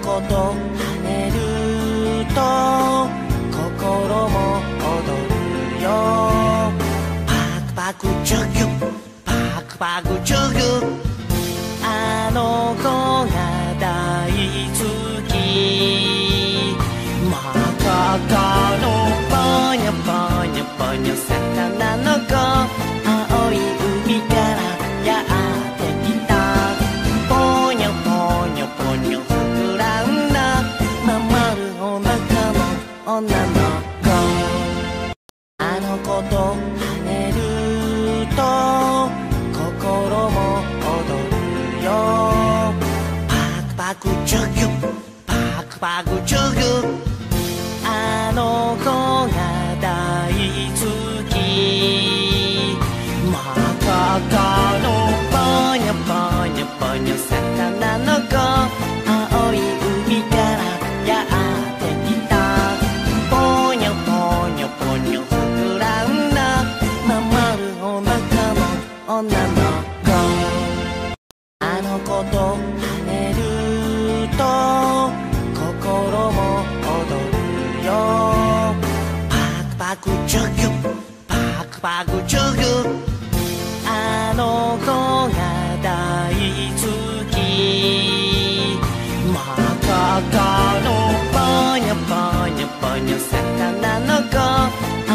子と跳ねると心も踊るよ。パクパクチュギュパクパクチュギュ、あの子が大好き。真っ赤っかのぽにょぽにょぽにょ魚の子、青い海からやってきた。ぽにょぽにょぽにょ膨らんだまん丸お腹の女の子。あの子と跳ねると心も踊るよ。パクパクチュギュパクパクチュギュ、あの子が大好き。真っ赤っかのぽにょぽにょぽにょ魚の子、青い海からやってきた。ぽにょぽにょぽにょ膨らんだまん丸お腹の女の子。あの子と跳ねると心も踊るよ。パクパクチュギュパクパクチュギュ、あの子が大好き。真っ赤っかのぽにょぽにょぽにょ魚の子、